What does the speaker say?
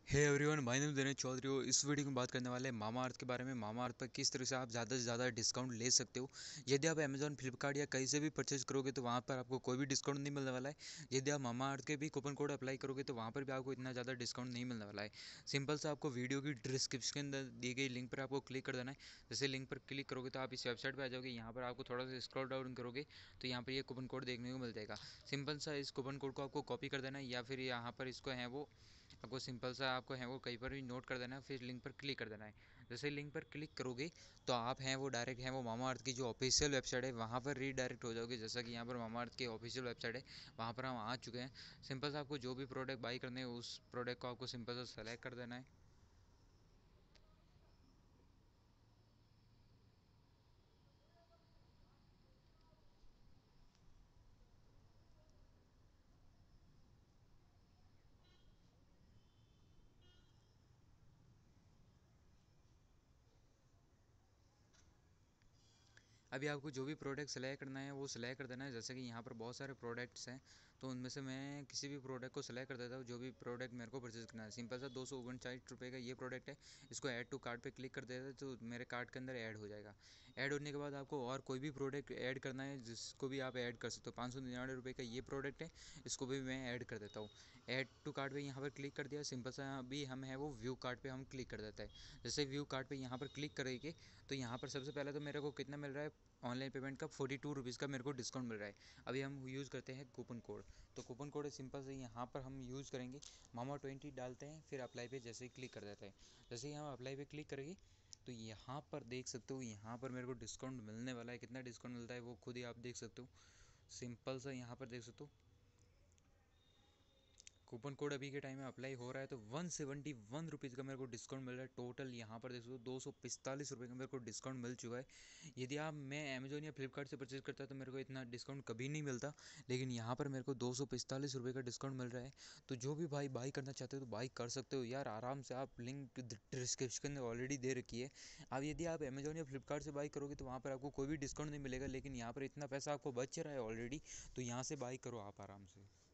Hey everyone, my name Dinesh Chaudhary हो। इस video में बात करने वाले हैं मामा अर्थ के बारे में। मामा अर्थ पर किस तरह से आप ज़्यादा से ज़्यादा डिस्काउंट ले सकते हो। यदि आप अमेजॉन, फ्लिपकार्ट या कहीं से भी परचेज करोगे तो वहाँ पर आपको कोई भी डिस्काउंट नहीं मिलने वाला है। यदि आप मामा अर्थ के भी कूपन कोड अप्लाई करोगे तो वहाँ पर भी आपको इतना ज़्यादा डिस्काउंट नहीं मिलने वाला है। सिंपल से आपको वीडियो की डिस्क्रिप्शन के अंदर दी गई लिंक पर आपको क्लिक कर देना है। जैसे लिंक पर क्लिक करोगे तो आप इस वेबसाइट पर आ जाओगे। यहाँ पर आपको थोड़ा सा स्क्रॉल डाउन करोगे तो यहाँ पर ये कूपन कोड देखने को मिल जाएगा। सिंपल सा इस कूपन कोड को आपको कॉपी कर देना है या फिर यहाँ पर इसको है वो आपको सिंपल सा आपको है वो कहीं पर भी नोट कर देना है, फिर लिंक पर क्लिक कर देना है। जैसे लिंक पर क्लिक करोगे तो आप हैं वो डायरेक्ट हैं वो मामा अर्थ की जो ऑफिशियल वेबसाइट है वहाँ पर रीडायरेक्ट हो जाओगे। जैसा कि यहाँ पर मामा अर्थ की ऑफिशियल वेबसाइट है, वहाँ पर हम आ चुके हैं। सिंपल सा आपको जो भी प्रोडक्ट बाई करने हैं उस प्रोडक्ट को आपको सिंपल सा सेलेक्ट कर देना है। अभी आपको जो भी प्रोडक्ट सेलेक्ट करना है वो सिलेक्ट कर देना है। जैसे कि यहाँ पर बहुत सारे प्रोडक्ट्स हैं तो उनमें से मैं किसी भी प्रोडक्ट को सिलेक्ट कर देता हूँ जो भी प्रोडक्ट मेरे को परचेज करना है। सिंपल सा 239 रुपये का ये प्रोडक्ट है, इसको ऐड टू कार्ट पे क्लिक कर देता है तो मेरे कार्ट के अंदर ऐड हो जाएगा। ऐड होने के बाद आपको और कोई भी प्रोडक्ट ऐड करना है जिसको भी आप ऐड कर सकते हो। 599 रुपये का ये प्रोडक्ट है, इसको भी मैं ऐड कर देता हूँ। ऐड टू कार्ट पे यहाँ पर क्लिक कर दिया। सिंपल सा अभी हम है वो व्यू कार्ट पे हम क्लिक कर देता है। जैसे व्यू कार्ट पे यहाँ पर क्लिक करेंगे तो यहाँ पर सबसे पहले तो मेरे को कितना मिल रहा है ऑनलाइन पेमेंट का 42 रुपीज़ का मेरे को डिस्काउंट मिल रहा है। अभी हम यूज़ करते हैं कूपन कोड। तो कूपन कोड है सिंपल से यहाँ पर हम यूज़ करेंगे मामा20 डालते हैं, फिर अप्लाई पे जैसे ही क्लिक कर देते हैं। जैसे ही हम अप्लाई पे क्लिक करेंगे तो यहाँ पर देख सकते हो यहाँ पर मेरे को डिस्काउंट मिलने वाला है। कितना डिस्काउंट मिलता है वो खुद ही आप देख सकते हो। सिंपल सा यहाँ पर देख सकते हो कूपन कोड अभी के टाइम में अप्लाई हो रहा है तो 171 रुपीज़ का मेरे को डिस्काउंट मिल रहा है। टोटल यहाँ पर देख सकते हो 245 रुपये का मेरे को डिस्काउंट मिल चुका है। यदि आप मैं अमेजोन या फ्लिपकार्ट से परचेज करता तो मेरे को इतना डिस्काउंट कभी नहीं मिलता, लेकिन यहाँ पर मेरे को 245 रुपये का डिस्काउंट मिल रहा है। तो जो भी भाई बाई करना चाहते हो तो बाई कर सकते हो यार आराम से। आप लिंक डिस्क्रिप्शन में ऑलरेडी दे रखी है। अब यदि आप अमेजोन या फ्लिपकार्ट से बाई करोगे तो वहाँ पर आपको कोई भी डिस्काउंट नहीं मिलेगा, लेकिन यहाँ पर इतना पैसा आपको बच रहा है ऑलरेडी, तो यहाँ से बाई करो आप आराम से।